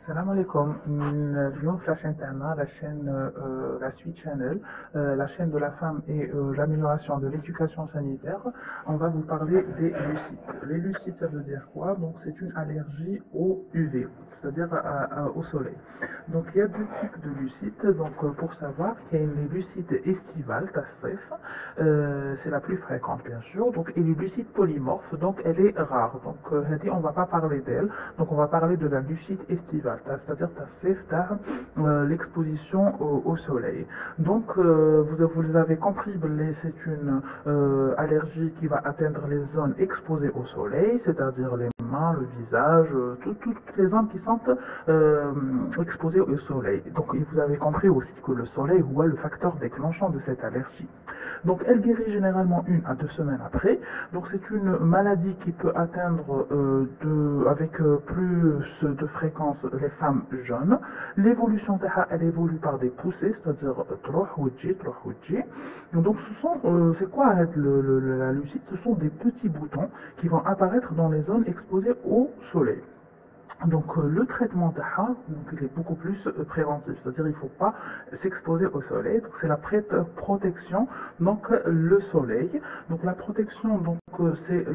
Salam alaikum. اليوم في la chaîne تاعنا, la chaîne la Suite Channel, la chaîne de la femme et l'amélioration de l'éducation sanitaire. On va vous parler des lucites. Les lucites, ça veut dire quoi? Donc c'est une allergie au UV, c'est-à-dire au soleil. Donc il y a deux types de lucites. Donc pour savoir, il y a une lucite estivale, tassif, c'est la plus fréquente bien sûr. Donc et les lucites polymorphes, donc elle est rare. Donc on va pas parler d'elle. Donc on va parler de la lucite estivale, c'est-à-dire l'exposition au soleil. Donc vous avez compris, c'est une allergie qui va atteindre les zones exposées au soleil, c'est-à-dire les mains, le visage, toutes les zones qui sont exposées au soleil. Donc vous avez compris aussi que le soleil est le facteur déclenchant de cette allergie. Donc elle guérit généralement 1 à 2 semaines après. Donc c'est une maladie qui peut atteindre avec plus de fréquence les femmes jeunes. L'évolution elle évolue par des poussées, c'est-à-dire تروح. Donc c'est quoi la lucide? Ce sont des petits boutons qui vont apparaître dans les zones exposées au soleil. Donc le traitement d'AHA, il est beaucoup plus préventif, c'est-à-dire il ne faut pas s'exposer au soleil. Donc c'est la protection, donc le soleil. Donc la protection, donc c'est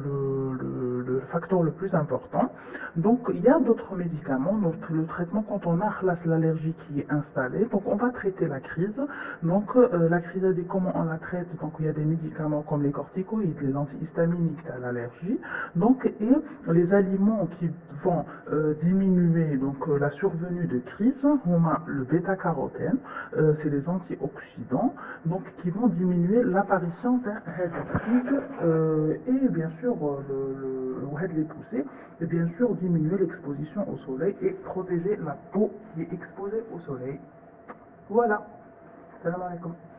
le facteur le plus important. Donc il y a d'autres médicaments. Donc le traitement quand on a l'allergie qui est installée, donc on va traiter la crise. Donc la crise, comment on la traite? Donc il y a des médicaments comme les corticoïdes, les antihistaminiques à l'allergie. Donc et les aliments qui vont diminuer donc la survenue de crise, on a le bêta-carotène, c'est les antioxydants, donc qui vont diminuer l'apparition d'un crise et bien sûr les pousser, et bien sûr diminuer l'exposition au soleil et protéger la peau qui est exposée au soleil. Voilà. Salam alaikum.